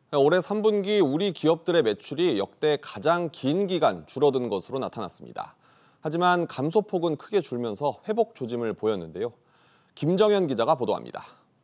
올해 3분기 우리 기업들의 매출이 역대 가장 긴 기간 줄어든 것으로 나타났습니다. 하지만 감소폭은 크게 줄면서 회복 조짐을 보였는데요. 김정현 기자가 보도합니다.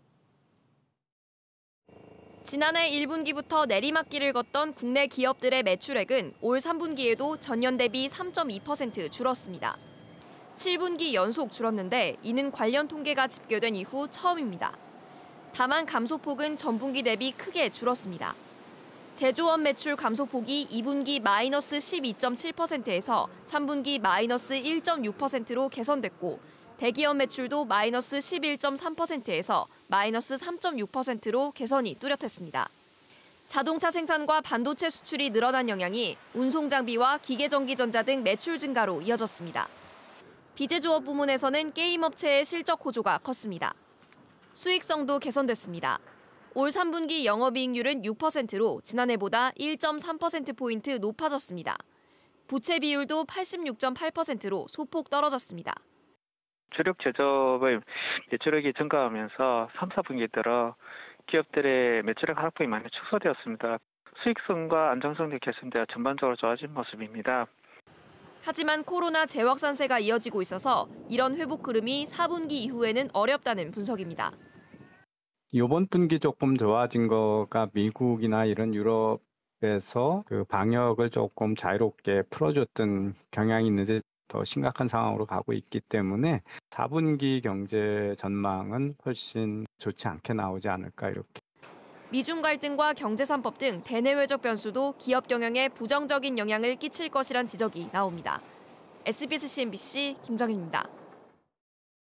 지난해 1분기부터 내리막길을 걷던 국내 기업들의 매출액은 올 3분기에도 전년 대비 3.2% 줄었습니다. 7분기 연속 줄었는데 이는 관련 통계가 집계된 이후 처음입니다. 다만 감소폭은 전분기 대비 크게 줄었습니다. 제조업 매출 감소폭이 2분기 마이너스 12.7%에서 3분기 마이너스 1.6%로 개선됐고 대기업 매출도 마이너스 11.3%에서 마이너스 3.6%로 개선이 뚜렷했습니다. 자동차 생산과 반도체 수출이 늘어난 영향이 운송장비와 기계전기전자 등 매출 증가로 이어졌습니다. 비제조업 부문에서는 게임 업체의 실적 호조가 컸습니다. 수익성도 개선됐습니다. 올 3분기 영업이익률은 6%로 지난해보다 1.3%포인트 높아졌습니다. 부채 비율도 86.8%로 소폭 떨어졌습니다. 주력 제조업의 매출액이 증가하면서 3, 4분기 들어 기업들의 매출액 하락폭이 많이 축소되었습니다. 수익성과 안정성도 개선되어 전반적으로 좋아진 모습입니다. 하지만 코로나 재확산세가 이어지고 있어서 이런 회복 흐름이 4분기 이후에는 어렵다는 분석입니다. 이번 분기 조금 좋아진 거가 미국이나 이런 유럽에서 그 방역을 조금 자유롭게 풀어줬던 경향이 있는데 더 심각한 상황으로 가고 있기 때문에 4분기 경제 전망은 훨씬 좋지 않게 나오지 않을까 이렇게. 미중 갈등과 경제 3법 등 대내외적 변수도 기업 경영에 부정적인 영향을 끼칠 것이란 지적이 나옵니다. SBS CNBC 김정희입니다.